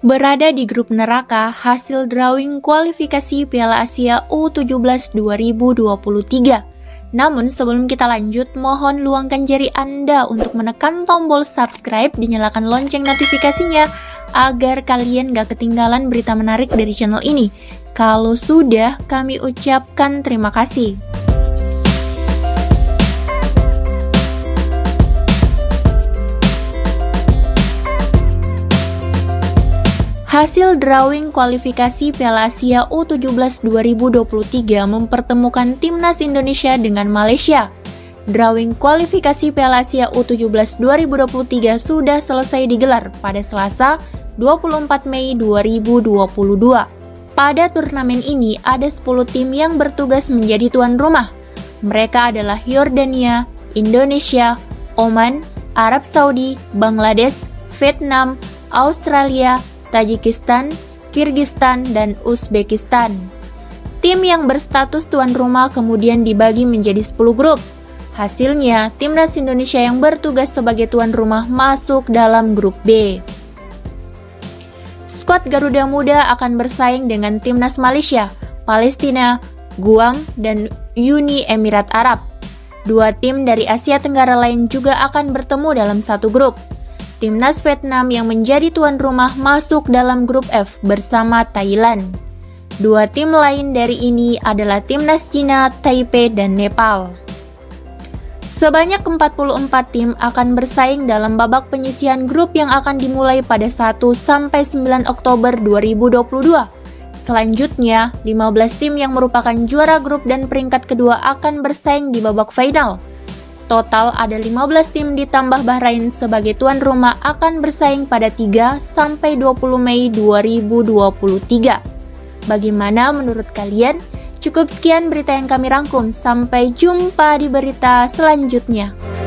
Berada di grup neraka hasil drawing kualifikasi Piala Asia U17 2023. Namun sebelum kita lanjut, mohon luangkan jari Anda untuk menekan tombol subscribe dan nyalakan lonceng notifikasinya agar kalian gak ketinggalan berita menarik dari channel ini. Kalau sudah, kami ucapkan terima kasih. Hasil drawing kualifikasi Piala Asia U17 2023 mempertemukan Timnas Indonesia dengan Malaysia. Drawing kualifikasi Piala Asia U17 2023 sudah selesai digelar pada Selasa 24 Mei 2022. Pada turnamen ini ada 10 tim yang bertugas menjadi tuan rumah. Mereka adalah Yordania, Indonesia, Oman, Arab Saudi, Bangladesh, Vietnam, Australia, Tajikistan, Kirgistan, dan Uzbekistan. Tim yang berstatus tuan rumah kemudian dibagi menjadi 10 grup. Hasilnya, Timnas Indonesia yang bertugas sebagai tuan rumah masuk dalam grup B. Skuad Garuda Muda akan bersaing dengan Timnas Malaysia, Palestina, Guam, dan Uni Emirat Arab. Dua tim dari Asia Tenggara lain juga akan bertemu dalam satu grup. Timnas Vietnam yang menjadi tuan rumah masuk dalam grup F bersama Thailand. Dua tim lain dari ini adalah Timnas Cina, Taipei, dan Nepal. Sebanyak 44 tim akan bersaing dalam babak penyisihan grup yang akan dimulai pada 1-9 Oktober 2022. Selanjutnya, 15 tim yang merupakan juara grup dan peringkat kedua akan bersaing di babak final. Total ada 15 tim ditambah Bahrain sebagai tuan rumah akan bersaing pada 3-20 Mei 2023. Bagaimana menurut kalian? Cukup sekian berita yang kami rangkum. Sampai jumpa di berita selanjutnya.